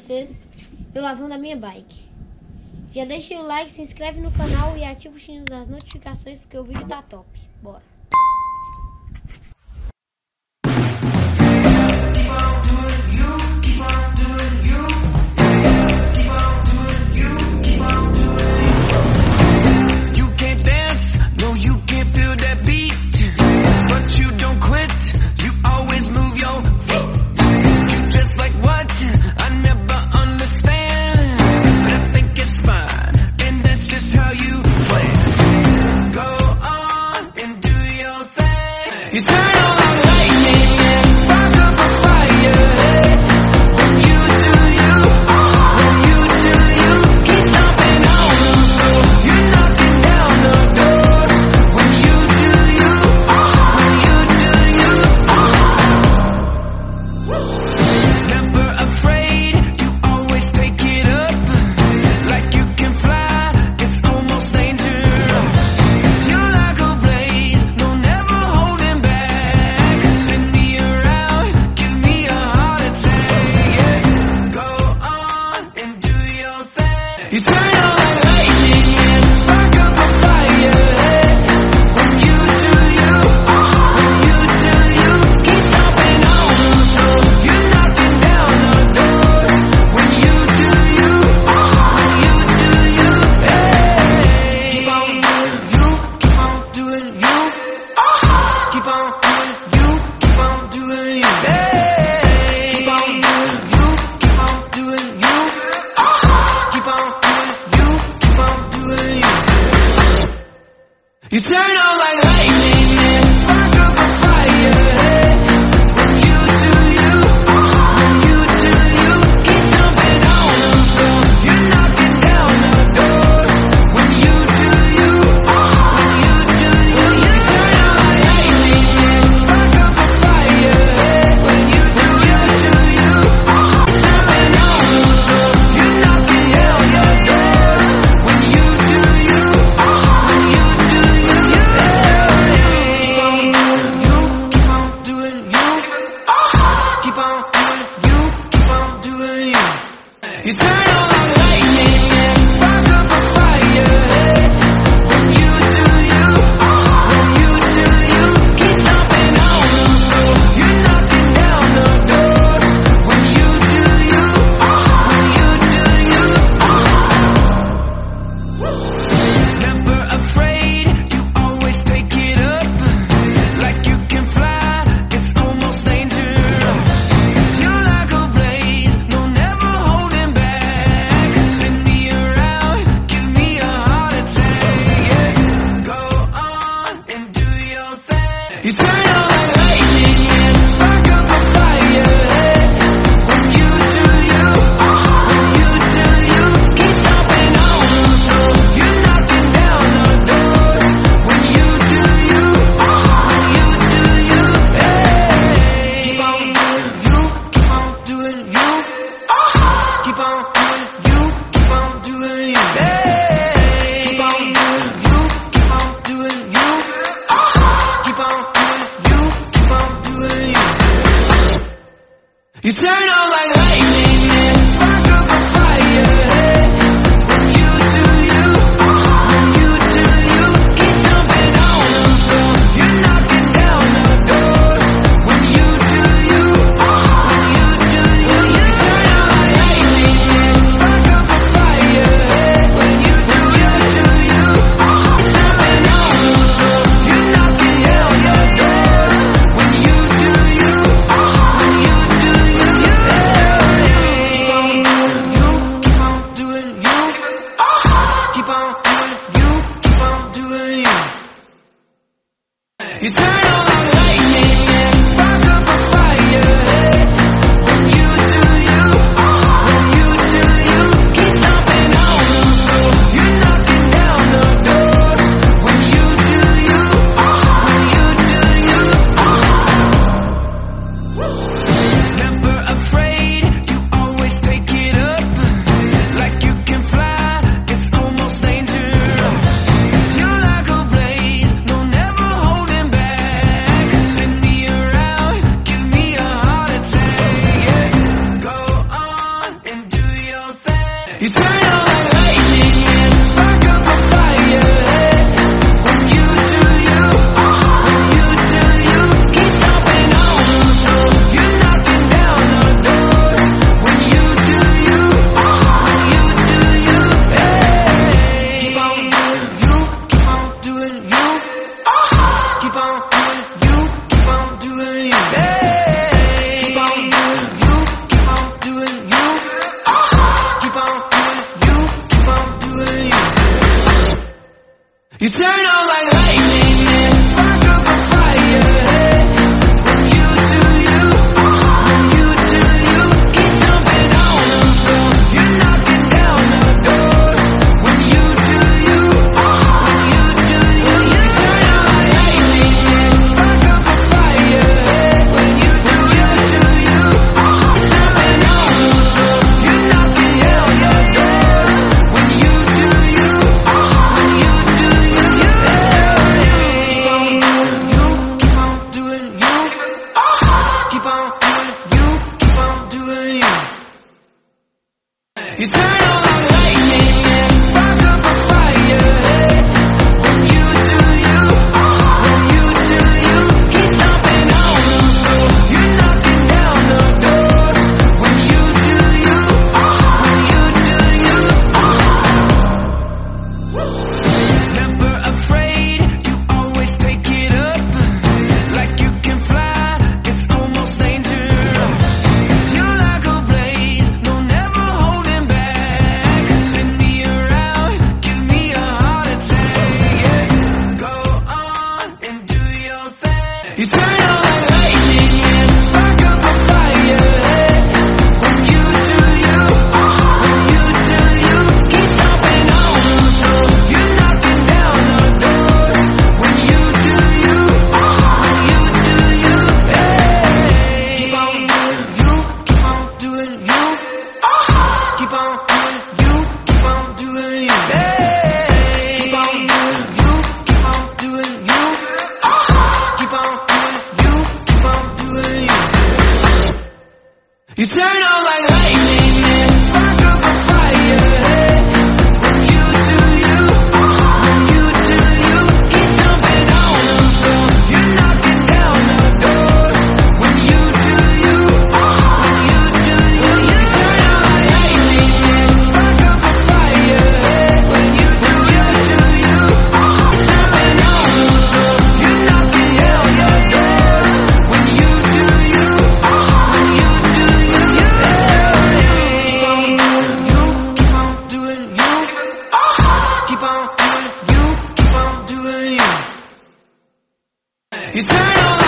vocês, eu lavando a minha bike. Já deixa o like, se inscreve no canal e ativa o sininho das notificações porque o vídeo tá top. Bora! You turn on like lightning and spark up a fire. When you do you, when you do you, keep jumping on the floor. You're knocking down the doors. When you do you, when you do you, you turn on like lightning and spark up a fire. When you do you, keep jumping on the floor. You're knocking down the doors. When you do you, when you do you. You turn on like lightning and spark up a fire. When you do you, when you do you, keep stomping on the floor. You're knocking down the doors. When you do you, when you do you. Never afraid, you always take it up. Like you can fly, it's almost dangerous. You're like a blaze, no never holding back. Spin me around, give me a heart attack. Yeah. Go on and do your thing. You turn on like lightning and spark up a fire. When you do you, when you do you, keep stomping on the floor. You're knocking down the doors. When you do you, when you do you, hey. Keep on doing you, keep on doing you. Keep on doing you, keep on doing you. Hey. Keep on doing you, keep on doing you. Keep on doing you, keep on doing you. You turn on like lightning and spark up a fire. When you do you, when you do you, keep jumping on the floor. You're knocking down the doors. When you do you, when you do you, you turn on like lightning and spark up a fire. When you do you, keep jumping on the floor. You're knocking down the doors. When you do you, when you do you, keep on doing you, keep on doing you, keep on doing you. You turn on like lightning and spark up a fire. When you do you, when you do you, keep stomping on the floor. You're knocking down the doors. When you do you, when you do you. Never afraid, you always take it up. Like you can fly, it's almost dangerous. You're like a blaze, no never holding back. You turn on like lightning and spark up a fire. When you do you, when you do you, keep stomping on the floor. You're knocking down the doors. When you do you, when you do you, hey. Keep on doing you, keep on doing you. Keep on doing you, keep on doing you, hey. Keep on doing you, keep on doing you. Keep on doing you, keep on doing you. You turn on like lightning and spark up a fire. When you do you, when you do you, keep stomping on the floor. You're knocking down the doors. When you do you, when you do you, you turn on like lightning and spark up a fire. When you do you, keep stomping on the floor. You're knocking down the doors. When you do you, when you do you, keep on doing you, keep on doing you, keep on doing you. You turn on like lightning and spark up a fire. When you do you, when you do you, keep stomping on the floor. You're knocking down the doors. When you do you, when you do you. Never afraid, you always take it up. Like you can fly, it's almost dangerous. You're like a blaze, no never holding back. Spin me around, give me a heart attack. Go on and do your thing. You turn on like lightning and spark up a fire. When you do you, when you do you, keep stomping on the floor. You're knocking down the doors. When you do you, when you do you, hey. Keep on doing you, keep on doing you. Keep on doing you, keep on doing you, hey. Keep on doing you, keep on doing you. Keep on doing you, keep on doing you. You turn on like lightning and spark up a fire. When you do you, when you do you, keep stomping on the floor. You're knocking down the doors. When you do you, when you do you, you turn on like lightning and spark up a fire. When you do you, keep stomping on the floor. You're knocking down the doors. When you do you, when you do you, keep on doing you, keep on doing you, keep on doing you, keep on doing you. You turn on